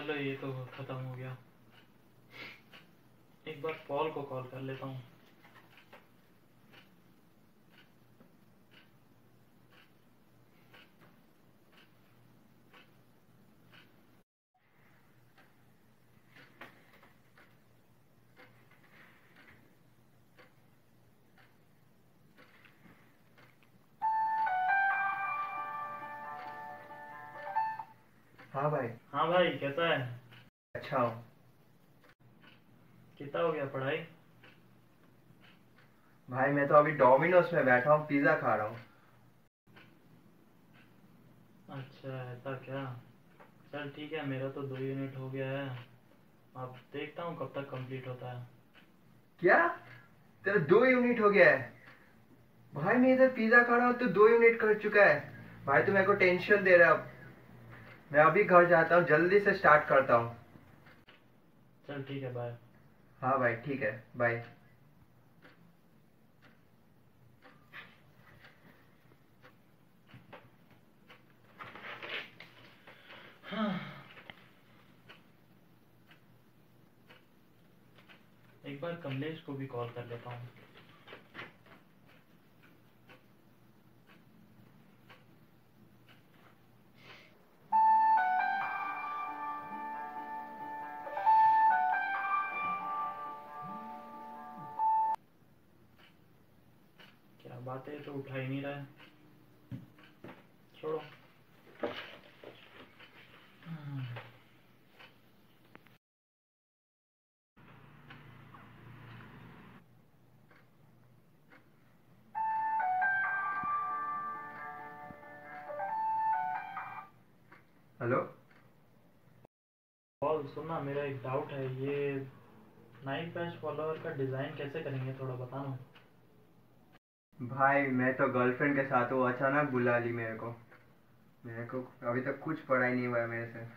चलो ये तो खत्म हो गया। एक बार पॉल को कॉल कर लेता हूँ। हाँ भाई। हाँ भाई, कैसा है? अच्छा हूँ। कितना हो गया पढ़ाई? भाई मैं तो अभी डोमिनोज में बैठा हूँ, पिज्जा खा रहा हूँ। अच्छा, ऐसा क्या? चल ठीक है, मेरा तो 2 यूनिट हो गया है। अब देखता हूँ कब तक कंप्लीट होता है। क्या? तेरा 2 यूनिट हो गया है? भाई मैं इधर पिज्जा खा रहा हूँ तो 2 यूनिट कर चुका है। भाई तू मेरे को टेंशन दे रहा है। अब मैं अभी घर जाता हूँ, जल्दी से स्टार्ट करता हूँ। चल ठीक है, बाय। हाँ भाई ठीक है, बाय। हाँ, एक बार कमलेश को भी कॉल कर लेता हूँ। क्या बात है, तो उठा ही नहीं रहा है। छोड़ो। हेलो। कॉल सुनना, मेरा एक डाउट है। ये नाइट बैच फॉलोअर का डिज़ाइन कैसे करेंगे, थोड़ा बताना। भाई मैं तो गर्लफ्रेंड के साथ हूँ, अचानक बुला ली मेरे को अभी तक कुछ पढ़ाई नहीं हुआ है मेरे से।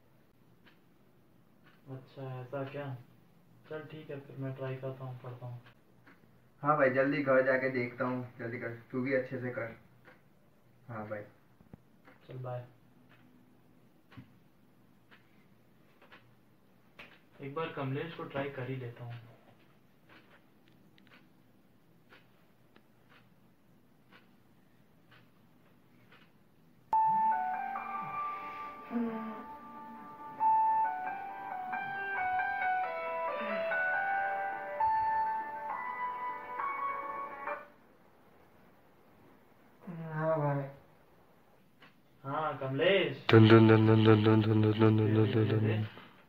अच्छा, ऐसा क्या? चल ठीक है, फिर मैं ट्राई करता हूँ, पढ़ता हूँ। हाँ भाई, जल्दी घर जाके देखता हूँ, जल्दी कर, तू भी अच्छे से कर। हाँ भाई। चल बाय। एक बार कमलेश को ट्राई कर ही लेता हूँ। हाँ भाई। हाँ Kamlesh. dun dun dun dun dun dun dun dun dun दे dun दे dun दे दे। dun.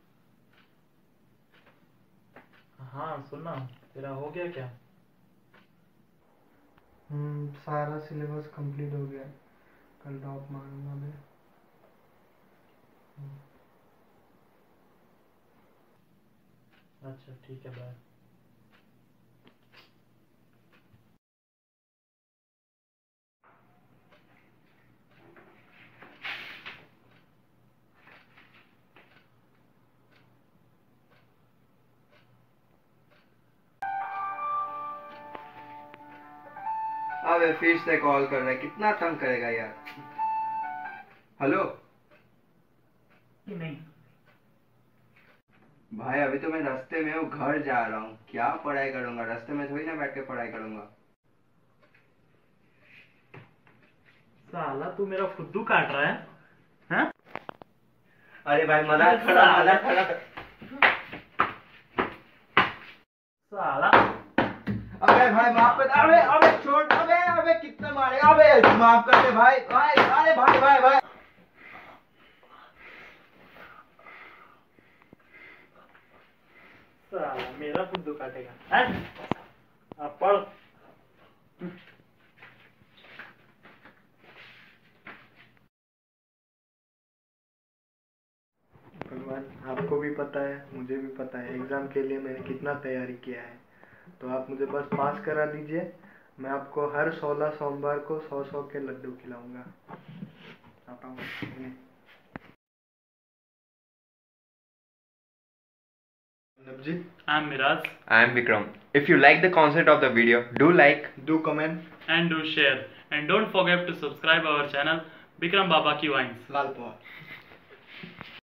हाँ सुनना, तेरा हो गया क्या? सारा सिलेबस कंप्लीट हो गया। कल ड्रॉप मारूंगा मैं। अच्छा ठीक है, बाय। अबे फिर से कॉल कर रहा है, कितना तंग करेगा यार। हेलो। नहीं। भाई अभी तो मैं रास्ते में हूँ, घर जा रहा हूँ, क्या पढ़ाई करूंगा, रास्ते में थोड़ी ना बैठ के पढ़ाई करूंगा। साला तू मेरा फुद्दू काट रहा है? हाँ? अरे भाई मजाक खड़ा मजाक खड़ा। साला। अबे भाई माफ कर, अबे अबे छोड़, अबे अबे कितना मारेगा, अबे माफ कर दे भाई भाई, अरे भाई भाई भाई। साला मेरा फुद्दू काटेगा, हैं? अब पढ़। भगवान, आपको भी पता है, मुझे भी पता है एग्जाम के लिए मैंने कितना तैयारी किया है। तो आप मुझे बस पास करा दीजिए। मैं आपको हर 16 सोमवार को 100 के लड्डू खिलाऊंगा। आता हूँ। जी। I'm Miraj. I am Vikram. If you like the concept of the video, do like, Do comment. And do share. And don't forget to subscribe our channel, Bikram Baba Ki Vines. Lal Paul.